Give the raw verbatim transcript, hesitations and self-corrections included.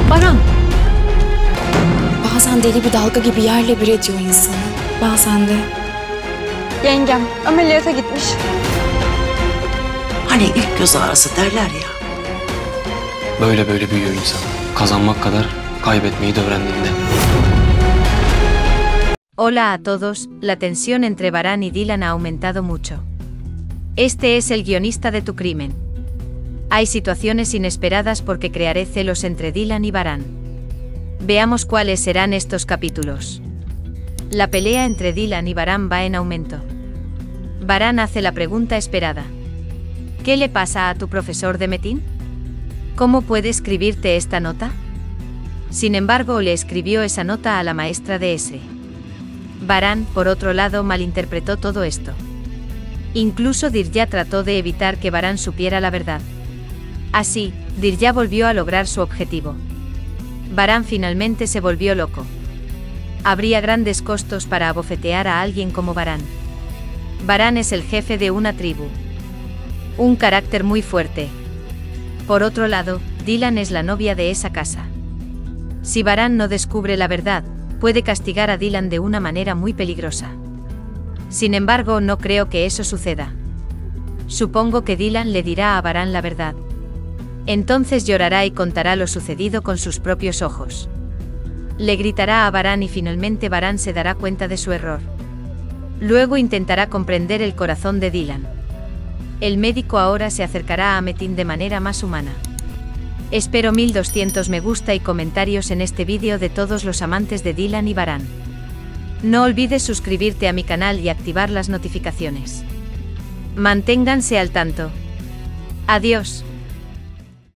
Baran! Bazen deli bir dalga gibi yerle bir ediyor insanı. Bazen de. Yengem ameliyata gitmiş. Hani ilk göz ağrısı derler ya. Böyle böyle büyüyor insan. Kazanmak kadar kaybetmeyi de öğrendiğinde. Hola a todos, la tensión entre Baran y Dylan ha aumentado mucho. Este es el guionista de tu crimen. Hay situaciones inesperadas porque crearé celos entre Dylan y Baran. Veamos cuáles serán estos capítulos. La pelea entre Dylan y Baran va en aumento. Baran hace la pregunta esperada. ¿Qué le pasa a tu profesor de Metin? ¿Cómo puede escribirte esta nota? Sin embargo, le escribió esa nota a la maestra de ese. Baran, por otro lado, malinterpretó todo esto. Incluso Dirya trató de evitar que Baran supiera la verdad. Así, Dirya volvió a lograr su objetivo. Baran finalmente se volvió loco. Habría grandes costos para abofetear a alguien como Baran. Baran es el jefe de una tribu. Un carácter muy fuerte. Por otro lado, Dylan es la novia de esa casa. Si Baran no descubre la verdad, puede castigar a Dylan de una manera muy peligrosa. Sin embargo, no creo que eso suceda. Supongo que Dylan le dirá a Baran la verdad. Entonces llorará y contará lo sucedido con sus propios ojos. Le gritará a Baran y finalmente Baran se dará cuenta de su error. Luego intentará comprender el corazón de Dylan. El médico ahora se acercará a Metin de manera más humana. Espero mil doscientos me gusta y comentarios en este vídeo de todos los amantes de Dylan y Baran. No olvides suscribirte a mi canal y activar las notificaciones. Manténganse al tanto. Adiós.